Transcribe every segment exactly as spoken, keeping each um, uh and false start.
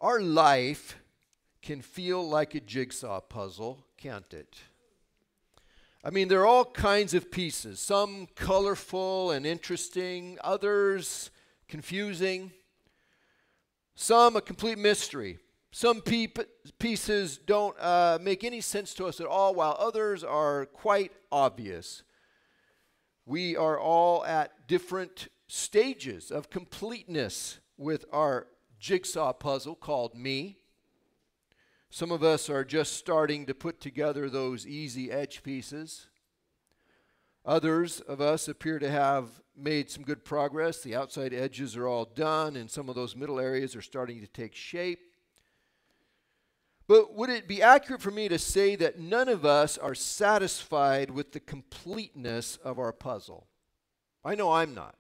Our life can feel like a jigsaw puzzle, can't it? I mean, there are all kinds of pieces, some colorful and interesting, others confusing, some a complete mystery. Some pe- pieces don't uh, make any sense to us at all, while others are quite obvious. We are all at different stages of completeness with our jigsaw puzzle called me. Some of us are just starting to put together those easy edge pieces. Others of us appear to have made some good progress. The outside edges are all done, and some of those middle areas are starting to take shape. But would it be accurate for me to say that none of us are satisfied with the completeness of our puzzle? I know I'm not.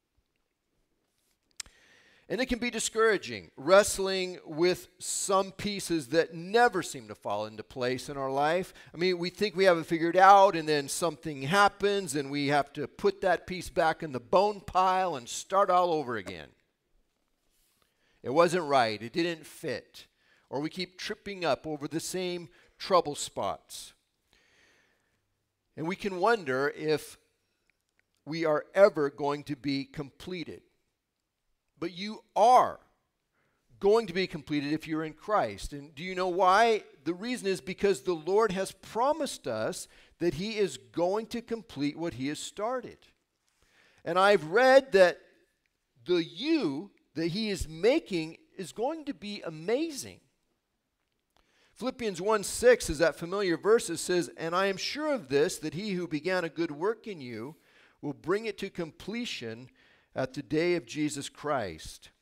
And it can be discouraging, wrestling with some pieces that never seem to fall into place in our life. I mean, we think we have it figured out, and then something happens, and we have to put that piece back in the bone pile and start all over again. It wasn't right. It didn't fit. Or we keep tripping up over the same trouble spots. And we can wonder if we are ever going to be completed. But you are going to be completed if you're in Christ. And do you know why? The reason is because the Lord has promised us that He is going to complete what He has started. And I've read that the you that He is making is going to be amazing. Philippians one six is that familiar verse that says, "And I am sure of this, that He who began a good work in you will bring it to completion at the day of Jesus Christ."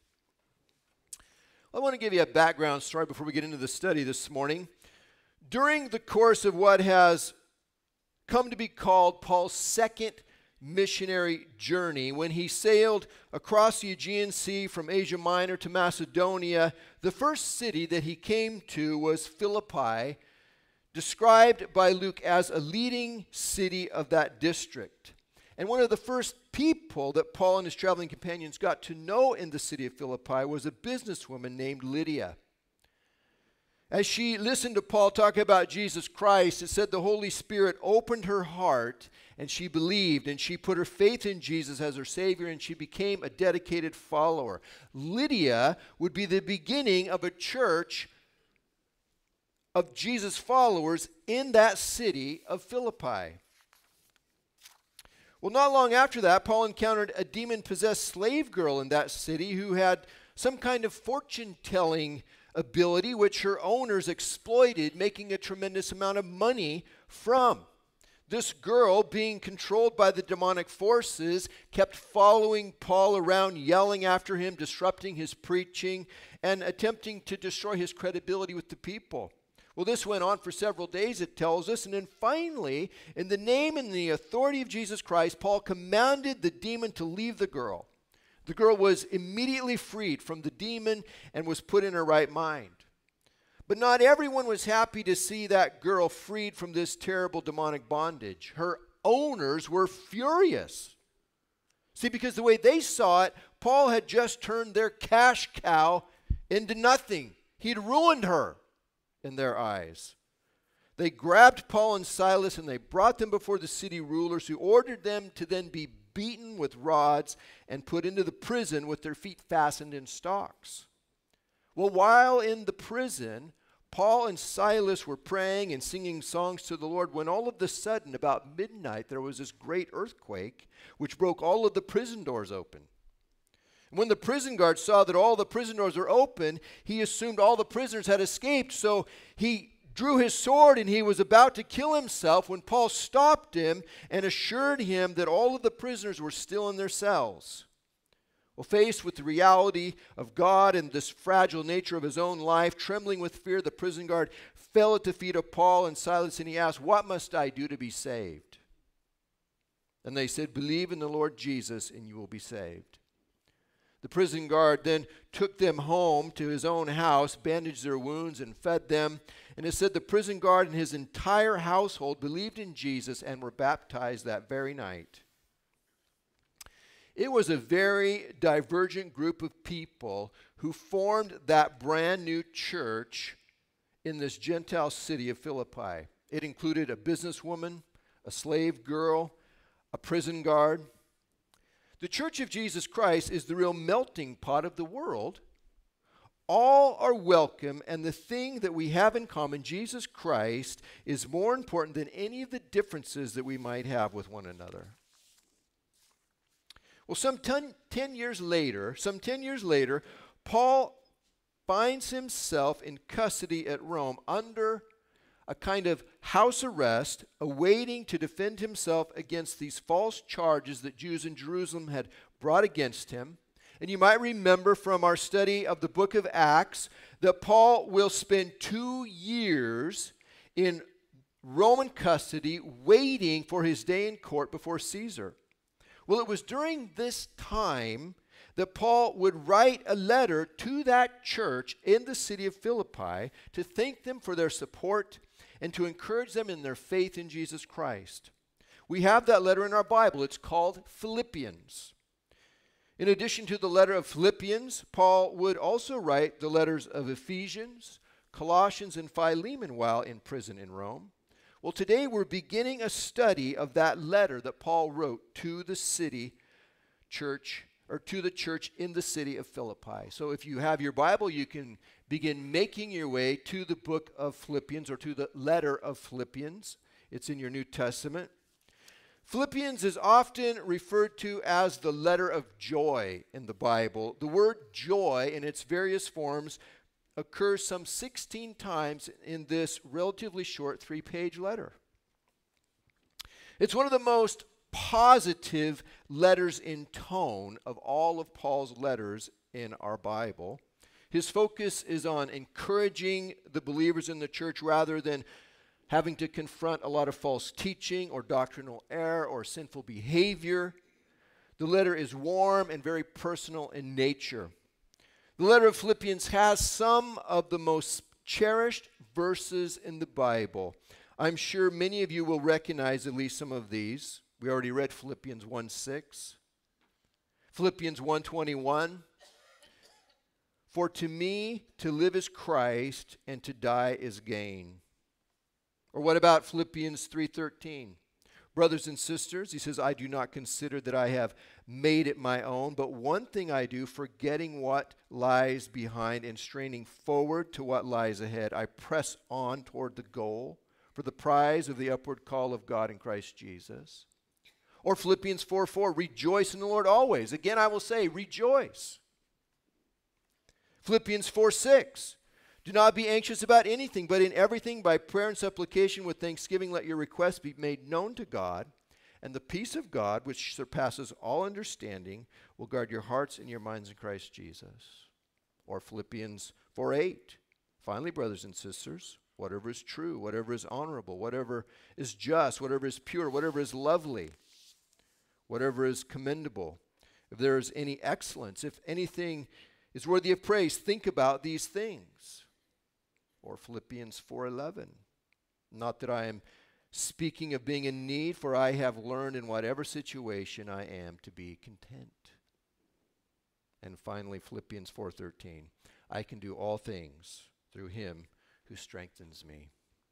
I want to give you a background story before we get into the study this morning. During the course of what has come to be called Paul's second missionary journey, when he sailed across the Aegean Sea from Asia Minor to Macedonia, the first city that he came to was Philippi, described by Luke as a leading city of that district. And one of the first people that Paul and his traveling companions got to know in the city of Philippi was a businesswoman named Lydia. As she listened to Paul talk about Jesus Christ, it said the Holy Spirit opened her heart and she believed and she put her faith in Jesus as her Savior and she became a dedicated follower. Lydia would be the beginning of a church of Jesus followers in that city of Philippi. Well, not long after that, Paul encountered a demon-possessed slave girl in that city who had some kind of fortune-telling ability which her owners exploited, making a tremendous amount of money from. This girl, being controlled by the demonic forces, kept following Paul around, yelling after him, disrupting his preaching, and attempting to destroy his credibility with the people. Well, this went on for several days, it tells us, and then finally, in the name and the authority of Jesus Christ, Paul commanded the demon to leave the girl. The girl was immediately freed from the demon and was put in her right mind. But not everyone was happy to see that girl freed from this terrible demonic bondage. Her owners were furious. See, because the way they saw it, Paul had just turned their cash cow into nothing. He'd ruined her in their eyes. They grabbed Paul and Silas and they brought them before the city rulers, who ordered them to then be beaten with rods and put into the prison with their feet fastened in stocks. Well, while in the prison, Paul and Silas were praying and singing songs to the Lord when all of a sudden, about midnight, there was this great earthquake which broke all of the prison doors open. When the prison guard saw that all the prison doors were open, he assumed all the prisoners had escaped. So he drew his sword and he was about to kill himself when Paul stopped him and assured him that all of the prisoners were still in their cells. Well, faced with the reality of God and this fragile nature of his own life, trembling with fear, the prison guard fell at the feet of Paul and Silas and he asked, "What must I do to be saved?" And they said, "Believe in the Lord Jesus and you will be saved." The prison guard then took them home to his own house, bandaged their wounds, and fed them. And it said the prison guard and his entire household believed in Jesus and were baptized that very night. It was a very divergent group of people who formed that brand new church in this Gentile city of Philippi. It included a businesswoman, a slave girl, a prison guard. The Church of Jesus Christ is the real melting pot of the world. All are welcome, and the thing that we have in common, Jesus Christ, is more important than any of the differences that we might have with one another. Well, some ten, ten years later, some ten years later, Paul finds himself in custody at Rome under a kind of house arrest, awaiting to defend himself against these false charges that Jews in Jerusalem had brought against him. And you might remember from our study of the book of Acts that Paul will spend two years in Roman custody waiting for his day in court before Caesar. Well, it was during this time that Paul would write a letter to that church in the city of Philippi to thank them for their support and to encourage them in their faith in Jesus Christ. We have that letter in our Bible. It's called Philippians. In addition to the letter of Philippians, Paul would also write the letters of Ephesians, Colossians, and Philemon while in prison in Rome. Well, today we're beginning a study of that letter that Paul wrote to the city church, or to the church in the city of Philippi. So if you have your Bible, you can begin making your way to the book of Philippians, or to the letter of Philippians. It's in your New Testament. Philippians is often referred to as the letter of joy in the Bible. The word joy in its various forms occurs some sixteen times in this relatively short three-page letter. It's one of the most positive letters in tone of all of Paul's letters in our Bible. His focus is on encouraging the believers in the church rather than having to confront a lot of false teaching or doctrinal error or sinful behavior. The letter is warm and very personal in nature. The letter of Philippians has some of the most cherished verses in the Bible. I'm sure many of you will recognize at least some of these. We already read Philippians one six. Philippians one twenty-one. For to me to live is Christ, and to die is gain. Or what about Philippians three thirteen? Brothers and sisters, he says, I do not consider that I have made it my own, but one thing I do, forgetting what lies behind and straining forward to what lies ahead, I press on toward the goal for the prize of the upward call of God in Christ Jesus. Or Philippians four four, rejoice in the Lord always. Again, I will say, rejoice. Philippians four six, do not be anxious about anything, but in everything by prayer and supplication with thanksgiving let your requests be made known to God, and the peace of God, which surpasses all understanding, will guard your hearts and your minds in Christ Jesus. Or Philippians four eight, finally, brothers and sisters, whatever is true, whatever is honorable, whatever is just, whatever is pure, whatever is lovely, whatever is commendable, if there is any excellence, if anything is worthy of praise, think about these things. Or Philippians four eleven, not that I am speaking of being in need, for I have learned in whatever situation I am to be content. And finally, Philippians four thirteen, I can do all things through him who strengthens me.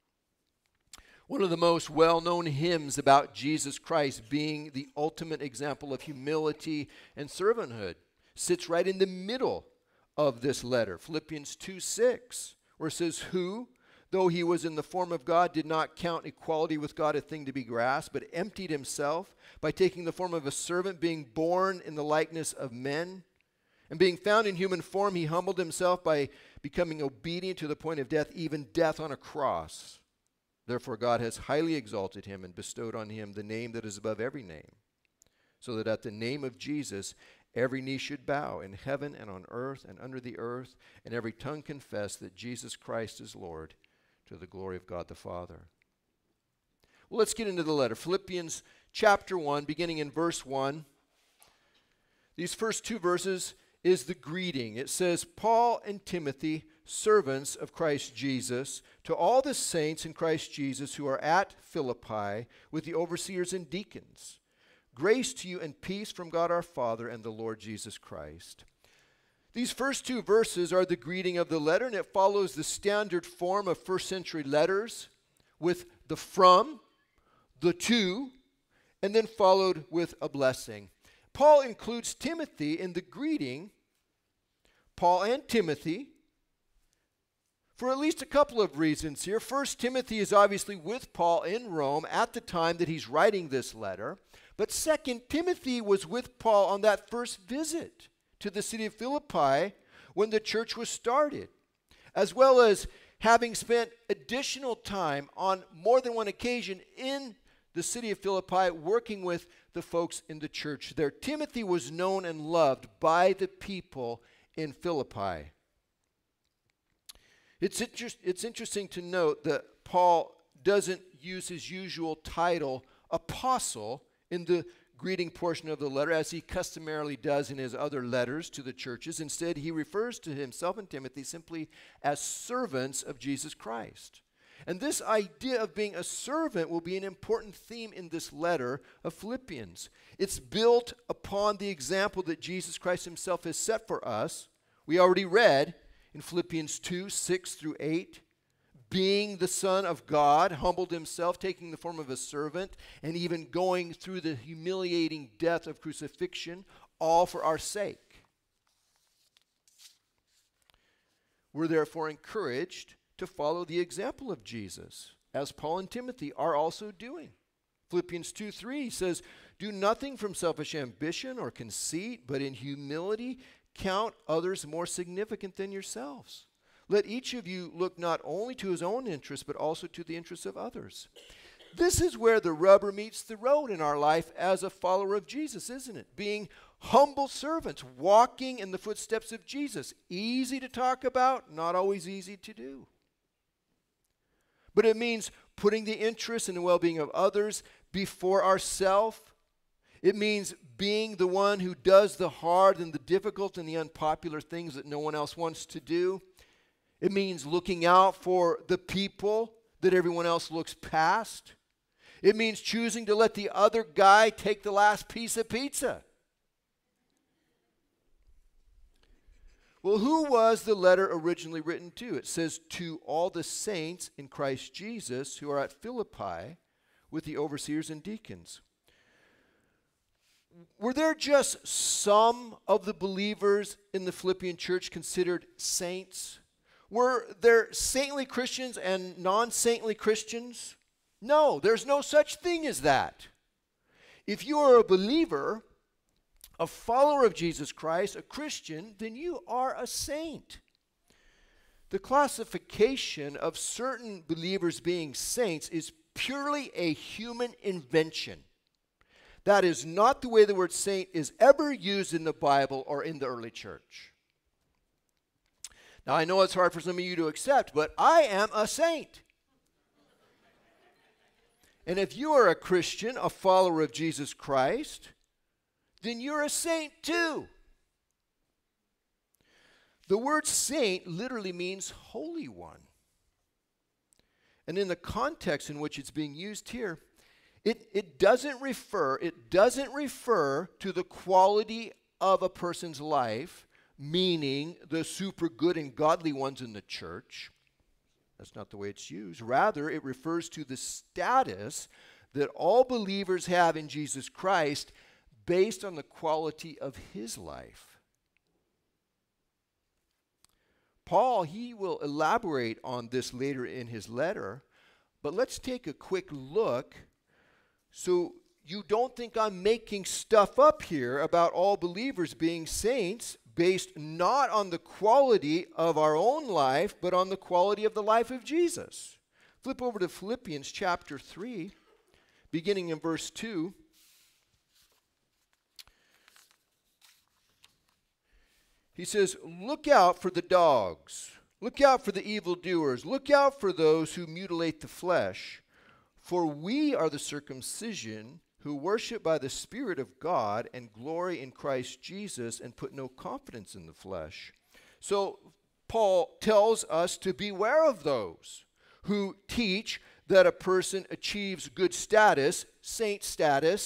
One of the most well-known hymns about Jesus Christ being the ultimate example of humility and servanthood sits right in the middle of this letter, Philippians two six, where it says, who, though he was in the form of God, did not count equality with God a thing to be grasped, but emptied himself by taking the form of a servant, being born in the likeness of men. And being found in human form, he humbled himself by becoming obedient to the point of death, even death on a cross. Therefore God has highly exalted him and bestowed on him the name that is above every name, so that at the name of Jesus every knee should bow in heaven and on earth and under the earth, and every tongue confess that Jesus Christ is Lord, to the glory of God the Father. Well, let's get into the letter. Philippians chapter one, beginning in verse one. These first two verses is the greeting. It says, Paul and Timothy, servants of Christ Jesus, to all the saints in Christ Jesus who are at Philippi with the overseers and deacons. Grace to you and peace from God our Father and the Lord Jesus Christ. These first two verses are the greeting of the letter, and it follows the standard form of first century letters with the from, the to, and then followed with a blessing. Paul includes Timothy in the greeting, Paul and Timothy, for at least a couple of reasons here. First, Timothy is obviously with Paul in Rome at the time that he's writing this letter. But second, Timothy was with Paul on that first visit to the city of Philippi when the church was started, as well as having spent additional time on more than one occasion in the city of Philippi working with the folks in the church there. Timothy was known and loved by the people in Philippi. It's, inter- it's interesting to note that Paul doesn't use his usual title, apostle, in the greeting portion of the letter, as he customarily does in his other letters to the churches. Instead, he refers to himself and Timothy simply as servants of Jesus Christ. And this idea of being a servant will be an important theme in this letter of Philippians. It's built upon the example that Jesus Christ himself has set for us. We already read in Philippians two, six through eight, being the Son of God, humbled himself, taking the form of a servant, and even going through the humiliating death of crucifixion, all for our sake. We're therefore encouraged to follow the example of Jesus, as Paul and Timothy are also doing. Philippians two three says, do nothing from selfish ambition or conceit, but in humility count others more significant than yourselves. Let each of you look not only to his own interests, but also to the interests of others. This is where the rubber meets the road in our life as a follower of Jesus, isn't it? Being humble servants, walking in the footsteps of Jesus. Easy to talk about, not always easy to do. But it means putting the interests and the well-being of others before ourselves. It means being the one who does the hard and the difficult and the unpopular things that no one else wants to do. It means looking out for the people that everyone else looks past. It means choosing to let the other guy take the last piece of pizza. Well, who was the letter originally written to? It says, to all the saints in Christ Jesus who are at Philippi with the overseers and deacons. Were there just some of the believers in the Philippian church considered saints? Were there saintly Christians and non-saintly Christians? No, there's no such thing as that. If you are a believer, a follower of Jesus Christ, a Christian, then you are a saint. The classification of certain believers being saints is purely a human invention. That is not the way the word saint is ever used in the Bible or in the early church. Now, I know it's hard for some of you to accept, but I am a saint. And if you are a Christian, a follower of Jesus Christ, then you're a saint too. The word saint literally means holy one. And in the context in which it's being used here, it, it doesn't refer, it doesn't refer to the quality of a person's life, meaning the super good and godly ones in the church. That's not the way it's used. Rather, it refers to the status that all believers have in Jesus Christ based on the quality of his life. Paul, he will elaborate on this later in his letter, but let's take a quick look so you don't think I'm making stuff up here about all believers being saints based not on the quality of our own life, but on the quality of the life of Jesus. Flip over to Philippians chapter three, beginning in verse two. He says, look out for the dogs. Look out for the evildoers. Look out for those who mutilate the flesh. For we are the circumcision who worship by the Spirit of God and glory in Christ Jesus and put no confidence in the flesh. So Paul tells us to beware of those who teach that a person achieves good status, saint status,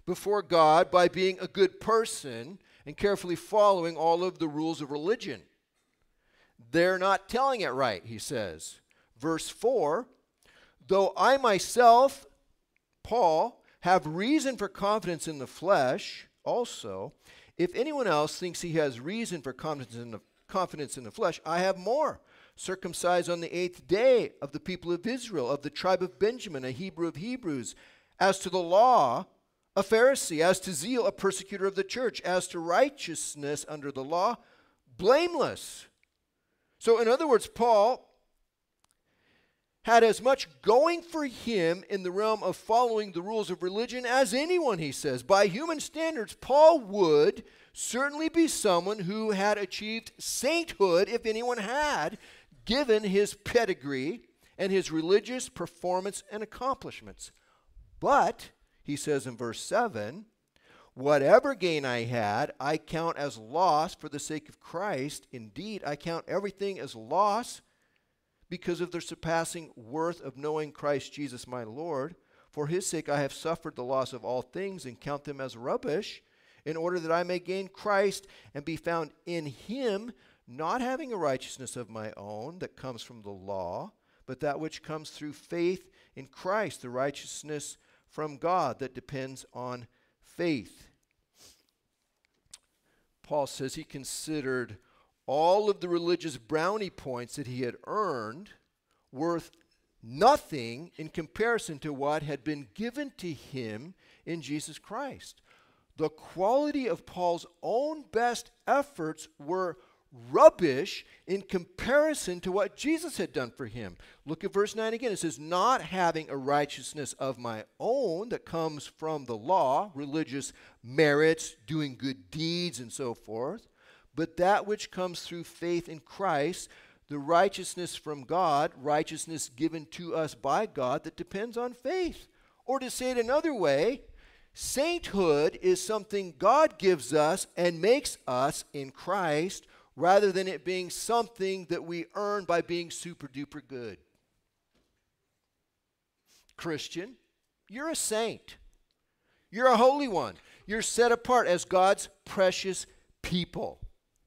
before God by being a good person and carefully following all of the rules of religion. They're not telling it right, he says. Verse four, though I myself, Paul, have reason for confidence in the flesh also, if anyone else thinks he has reason for confidence in the, confidence in the flesh, I have more. Circumcised on the eighth day of the people of Israel, of the tribe of Benjamin, a Hebrew of Hebrews. As to the law, a Pharisee. As to zeal, a persecutor of the church. As to righteousness under the law, blameless. So in other words, Paul had as much going for him in the realm of following the rules of religion as anyone, he says. By human standards, Paul would certainly be someone who had achieved sainthood, if anyone had, given his pedigree and his religious performance and accomplishments. But, he says in verse seven, whatever gain I had, I count as loss for the sake of Christ. Indeed, I count everything as loss because of the surpassing worth of knowing Christ Jesus my Lord. For his sake I have suffered the loss of all things and count them as rubbish, in order that I may gain Christ and be found in him, not having a righteousness of my own that comes from the law, but that which comes through faith in Christ, the righteousness from God that depends on faith. Paul says he considered all of the religious brownie points that he had earned worth nothing in comparison to what had been given to him in Jesus Christ. The quality of Paul's own best efforts were rubbish in comparison to what Jesus had done for him. Look at verse nine again. It says, not having a righteousness of my own that comes from the law, religious merits, doing good deeds, and so forth, but that which comes through faith in Christ, the righteousness from God, righteousness given to us by God that depends on faith. Or to say it another way, sainthood is something God gives us and makes us in Christ, rather than it being something that we earn by being super duper good. Christian, you're a saint. You're a holy one. You're set apart as God's precious people.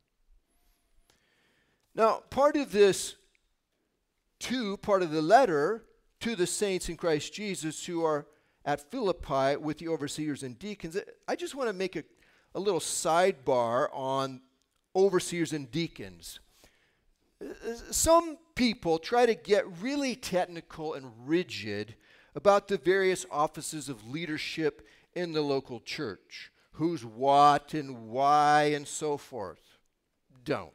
Now, part of this, too, part of the letter to the saints in Christ Jesus who are at Philippi with the overseers and deacons, I just want to make a, a little sidebar on overseers and deacons. Some people try to get really technical and rigid about the various offices of leadership in the local church. Who's what and why and so forth. Don't.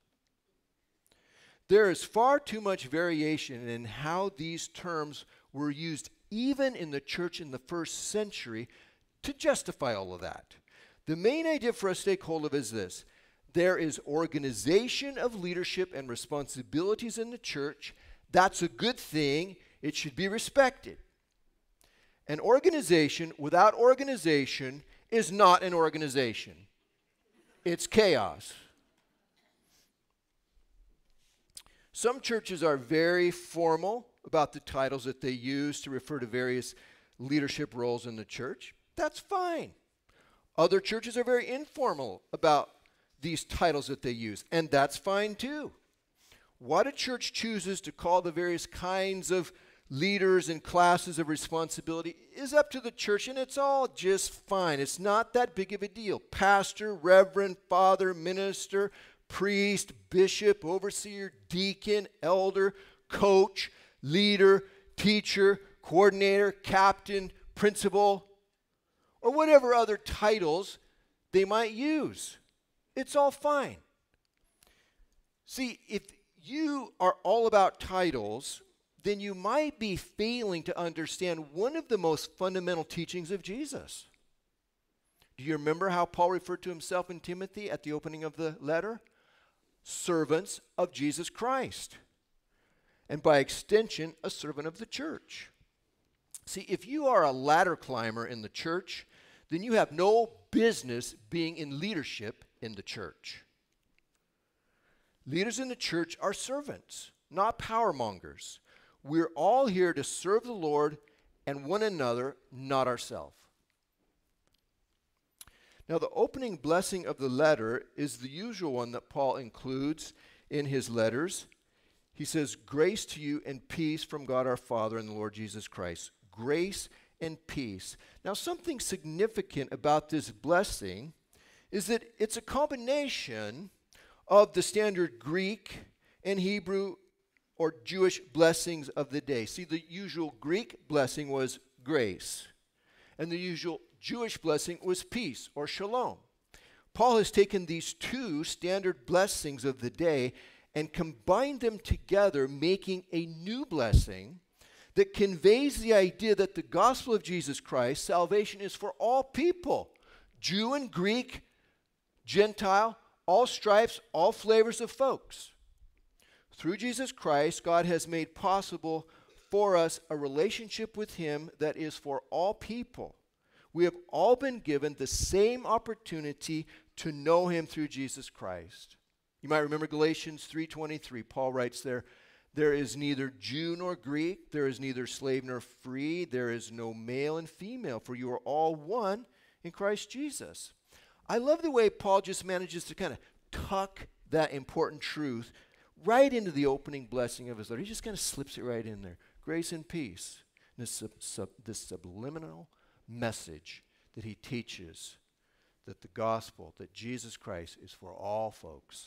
There is far too much variation in how these terms were used even in the church in the first century to justify all of that. The main idea for us to take hold of is this. There is organization of leadership and responsibilities in the church. That's a good thing. It should be respected. An organization without organization is not an organization. It's chaos. Some churches are very formal about the titles that they use to refer to various leadership roles in the church. That's fine. Other churches are very informal about these titles that they use, and that's fine too. What a church chooses to call the various kinds of leaders and classes of responsibility is up to the church, and it's all just fine. It's not that big of a deal. Pastor, reverend, father, minister, priest, bishop, overseer, deacon, elder, coach, leader, teacher, coordinator, captain, principal, or whatever other titles they might use. It's all fine. See, if you are all about titles, then you might be failing to understand one of the most fundamental teachings of Jesus. Do you remember how Paul referred to himself in Timothy at the opening of the letter? Servants of Jesus Christ. And by extension, a servant of the church. See, if you are a ladder climber in the church, then you have no business being in leadership in the church. Leaders in the church are servants, not power mongers. We're all here to serve the Lord and one another, not ourselves. Now, the opening blessing of the letter is the usual one that Paul includes in his letters. He says, grace to you and peace from God our Father and the Lord Jesus Christ. Grace and peace. Now, something significant about this blessing is that it's a combination of the standard Greek and Hebrew or Jewish blessings of the day. See, the usual Greek blessing was grace, and the usual Jewish blessing was peace or shalom. Paul has taken these two standard blessings of the day and combined them together, making a new blessing that conveys the idea that the gospel of Jesus Christ, salvation is for all people, Jew and Greek, Gentile, all stripes, all flavors of folks. Through Jesus Christ, God has made possible for us a relationship with him that is for all people. We have all been given the same opportunity to know him through Jesus Christ. You might remember Galatians three twenty-three. Paul writes there, there is neither Jew nor Greek, there is neither slave nor free, there is no male and female, for you are all one in Christ Jesus. I love the way Paul just manages to kind of tuck that important truth right into the opening blessing of his letter. He just kind of slips it right in there. Grace and peace. This, sub, sub, this subliminal message that he teaches, that the gospel, that Jesus Christ is for all folks.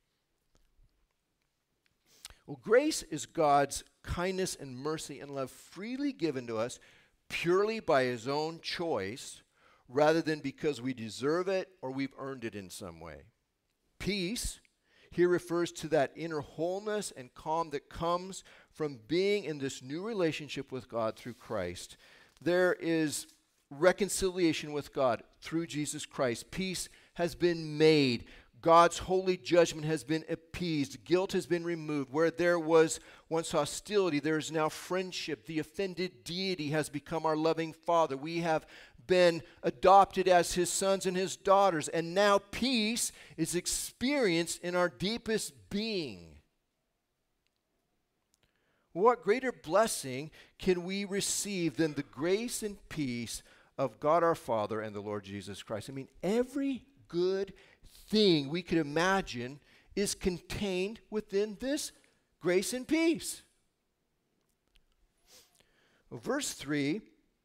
Well, grace is God's kindness and mercy and love freely given to us purely by his own choice, rather than because we deserve it or we've earned it in some way. Peace here refers to that inner wholeness and calm that comes from being in this new relationship with God through Christ. There is reconciliation with God through Jesus Christ. Peace has been made. God's holy judgment has been appeased. Guilt has been removed. Where there was once hostility, there is now friendship. The offended deity has become our loving Father. We have been adopted as his sons and his daughters, and now peace is experienced in our deepest being. What greater blessing can we receive than the grace and peace of God our Father and the Lord Jesus Christ? I mean, every good thing we could imagine is contained within this grace and peace. Well, verse three,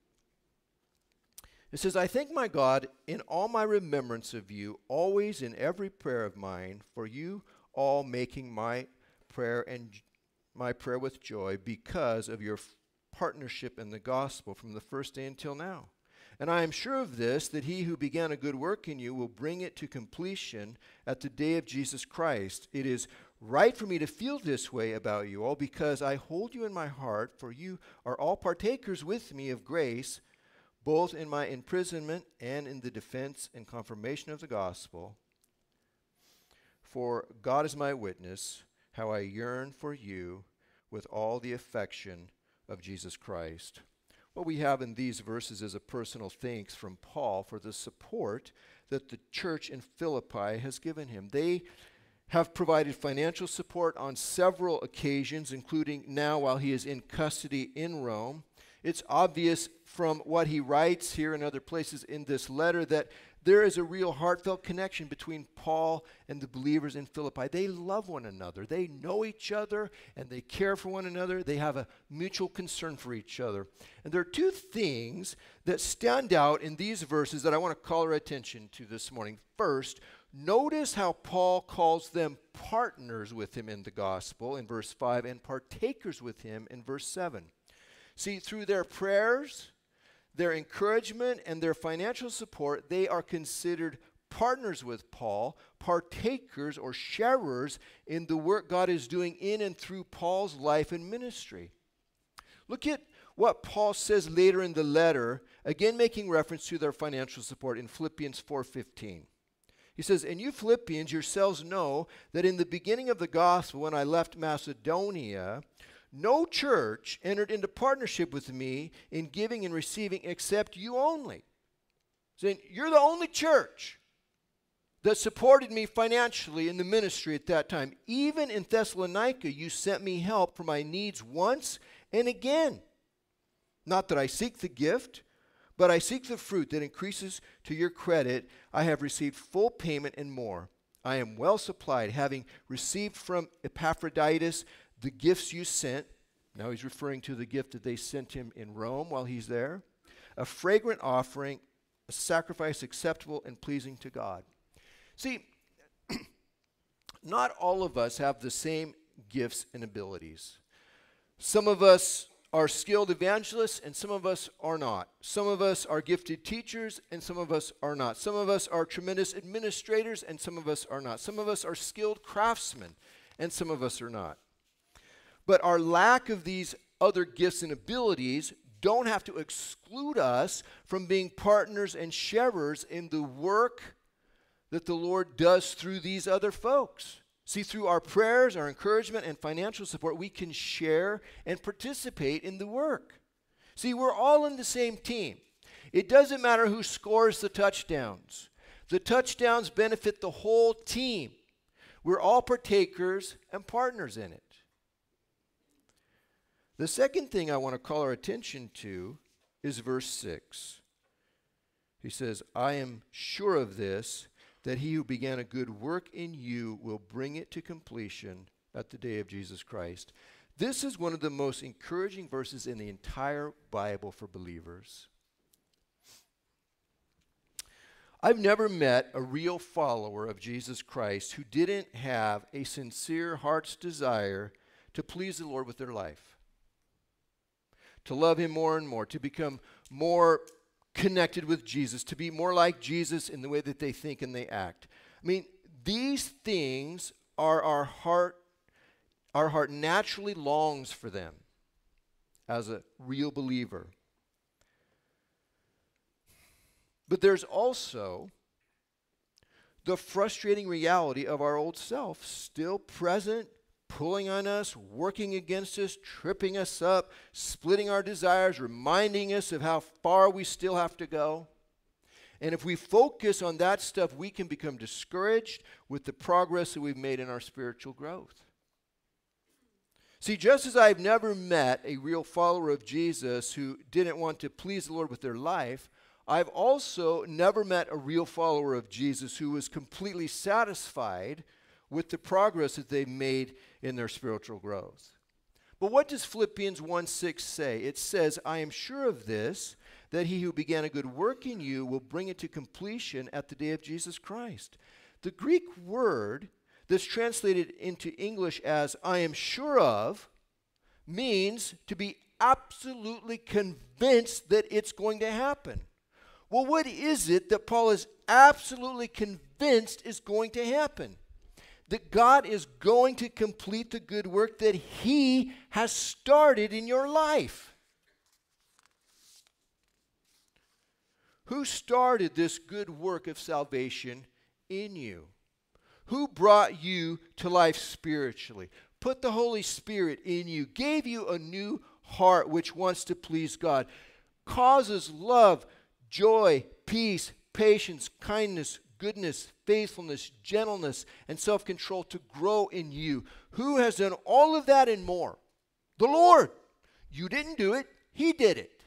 it says, I thank my God in all my remembrance of you, always in every prayer of mine, for you all making my prayer and my prayer with joy because of your f- partnership in the gospel from the first day until now. And I am sure of this, that he who began a good work in you will bring it to completion at the day of Jesus Christ. It is right for me to feel this way about you all, because I hold you in my heart, for you are all partakers with me of grace, both in my imprisonment and in the defense and confirmation of the gospel. For God is my witness, how I yearn for you with all the affection of Jesus Christ. What we have in these verses is a personal thanks from Paul for the support that the church in Philippi has given him. They have provided financial support on several occasions, including now while he is in custody in Rome. It's obvious from what he writes here and other places in this letter that there is a real heartfelt connection between Paul and the believers in Philippi. They love one another. They know each other, and they care for one another. They have a mutual concern for each other. And there are two things that stand out in these verses that I want to call our attention to this morning. First, notice how Paul calls them partners with him in the gospel in verse five and partakers with him in verse seven. See, through their prayers, their encouragement, and their financial support, they are considered partners with Paul, partakers or sharers in the work God is doing in and through Paul's life and ministry. Look at what Paul says later in the letter, again making reference to their financial support in Philippians four fifteen. He says, and you Philippians yourselves know that in the beginning of the gospel, when I left Macedonia, no church entered into partnership with me in giving and receiving except you only. Saying, you're the only church that supported me financially in the ministry at that time. Even in Thessalonica, you sent me help for my needs once and again. Not that I seek the gift, But I seek the fruit that increases to your credit. I have received full payment and more. I am well supplied, having received from Epaphroditus the gifts you sent. Now he's referring to the gift that they sent him in Rome while he's there. A fragrant offering, a sacrifice acceptable and pleasing to God. See, not all of us have the same gifts and abilities. Some of us are skilled evangelists and some of us are not. Some of us are gifted teachers and some of us are not. Some of us are tremendous administrators and some of us are not. Some of us are skilled craftsmen and some of us are not. But our lack of these other gifts and abilities don't have to exclude us from being partners and sharers in the work that the Lord does through these other folks. See, through our prayers, our encouragement, and financial support, we can share and participate in the work. See, we're all in the same team. It doesn't matter who scores the touchdowns. The touchdowns benefit the whole team. We're all partakers and partners in it. The second thing I want to call our attention to is verse six. He says, I am sure of this, that he who began a good work in you will bring it to completion at the day of Jesus Christ. This is one of the most encouraging verses in the entire Bible for believers. I've never met a real follower of Jesus Christ who didn't have a sincere heart's desire to please the Lord with their life, to love him more and more, to become more connected with Jesus, to be more like Jesus in the way that they think and they act. I mean, these things are our heart, our heart naturally longs for them as a real believer. But there's also the frustrating reality of our old self still present, pulling on us, working against us, tripping us up, splitting our desires, reminding us of how far we still have to go. And if we focus on that stuff, we can become discouraged with the progress that we've made in our spiritual growth. See, just as I've never met a real follower of Jesus who didn't want to please the Lord with their life, I've also never met a real follower of Jesus who was completely satisfied with the progress that they've made in their spiritual growth. But what does Philippians one six say? It says, I am sure of this, that he who began a good work in you will bring it to completion at the day of Jesus Christ. The Greek word that's translated into English as I am sure of means to be absolutely convinced that it's going to happen. Well, what is it that Paul is absolutely convinced is going to happen? That God is going to complete the good work that he has started in your life. Who started this good work of salvation in you? Who brought you to life spiritually? Put the Holy Spirit in you, gave you a new heart which wants to please God, causes love, joy, peace, patience, kindness, goodness, faithfulness, gentleness, and self-control to grow in you. Who has done all of that and more? The Lord. You didn't do it. He did it.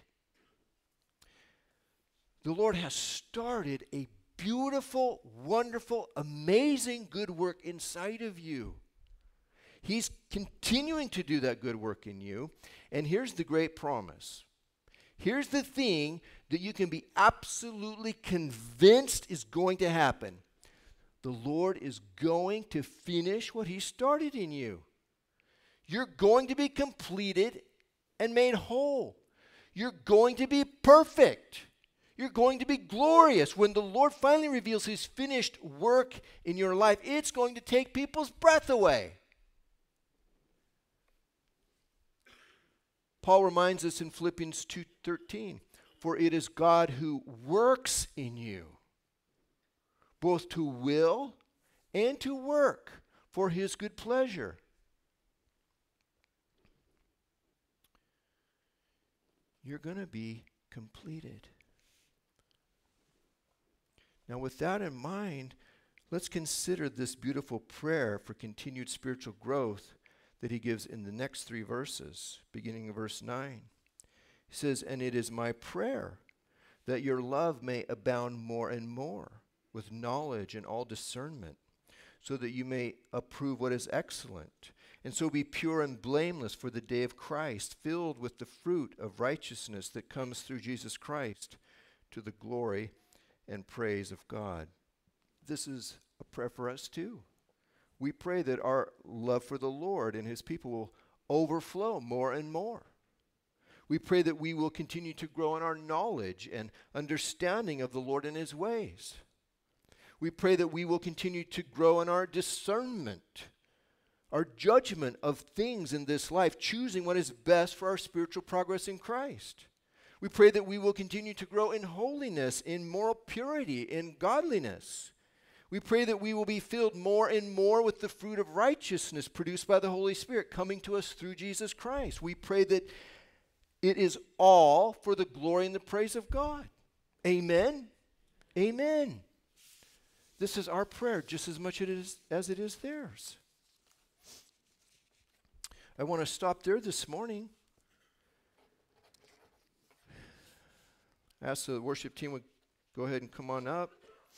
The Lord has started a beautiful, wonderful, amazing good work inside of you. He's continuing to do that good work in you. And here's the great promise. Here's the thing that you can be absolutely convinced is going to happen. The Lord is going to finish what he started in you. You're going to be completed and made whole. You're going to be perfect. You're going to be glorious. When the Lord finally reveals his finished work in your life, it's going to take people's breath away. Paul reminds us in Philippians two thirteen, for it is God who works in you, both to will and to work for his good pleasure. You're going to be completed. Now, with that in mind, let's consider this beautiful prayer for continued spiritual growth that he gives in the next three verses, beginning of verse nine. He says, and it is my prayer that your love may abound more and more with knowledge and all discernment, so that you may approve what is excellent, and so be pure and blameless for the day of Christ, filled with the fruit of righteousness that comes through Jesus Christ, to the glory and praise of God. This is a prayer for us too. We pray that our love for the Lord and his people will overflow more and more. We pray that we will continue to grow in our knowledge and understanding of the Lord and his ways. We pray that we will continue to grow in our discernment, our judgment of things in this life, choosing what is best for our spiritual progress in Christ. We pray that we will continue to grow in holiness, in moral purity, in godliness. We pray that we will be filled more and more with the fruit of righteousness produced by the Holy Spirit coming to us through Jesus Christ. We pray that it is all for the glory and the praise of God. Amen. Amen. This is our prayer just as much it is, as it is theirs. I want to stop there this morning. Ask the worship team would go ahead and come on up.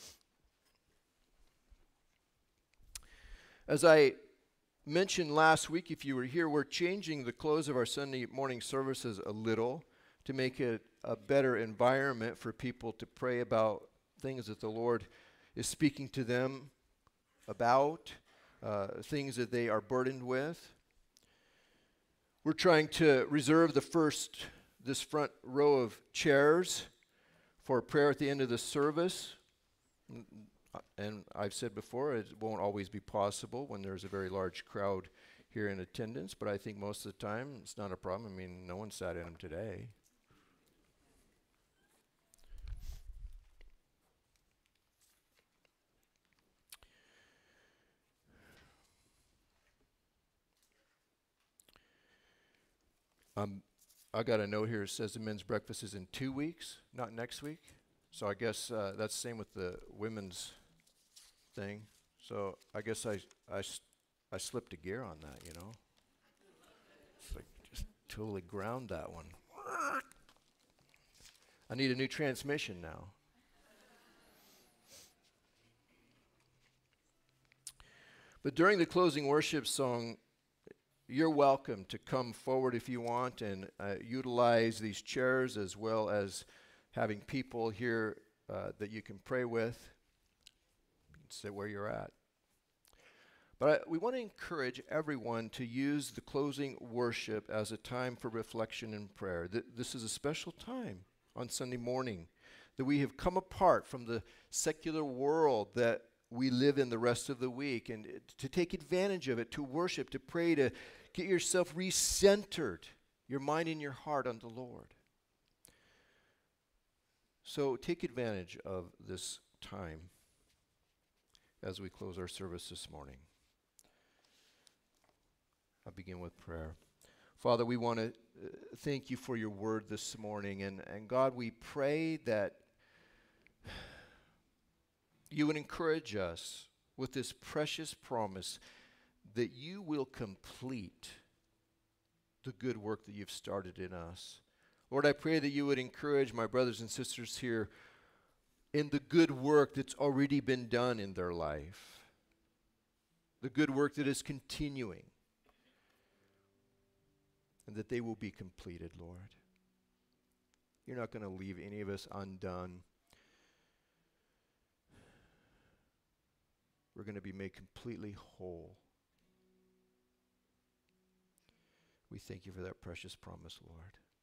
As I mentioned last week, if you were here, we're changing the close of our Sunday morning services a little to make it a better environment for people to pray about things that the Lord is speaking to them about, uh, things that they are burdened with. We're trying to reserve the first, this front row of chairs for prayer at the end of the service. And I've said before, it won't always be possible when there's a very large crowd here in attendance, but I think most of the time it's not a problem. I mean, no one sat in them today. Um, I got a note here. It says the men's breakfast is in two weeks, not next week. So I guess uh, that's the same with the women's thing. So I guess I, I, I slipped a gear on that, you know. It's like just totally ground that one. I need a new transmission now. But during the closing worship song, you're welcome to come forward if you want and uh, utilize these chairs, as well as having people here uh, that you can pray with. You can sit where you're at. But I, we want to encourage everyone to use the closing worship as a time for reflection and prayer. Th- this is a special time on Sunday morning that we have come apart from the secular world that we live in the rest of the week, and it, to take advantage of it, to worship, to pray, to get yourself re-centered, your mind and your heart on the Lord. So take advantage of this time as we close our service this morning. I'll begin with prayer. Father, we want to uh, thank you for your word this morning, and, and God, we pray that you would encourage us with this precious promise that you will complete the good work that you've started in us. Lord, I pray that you would encourage my brothers and sisters here in the good work that's already been done in their life, the good work that is continuing, and that they will be completed, Lord. You're not going to leave any of us undone. We're going to be made completely whole. We thank you for that precious promise, Lord.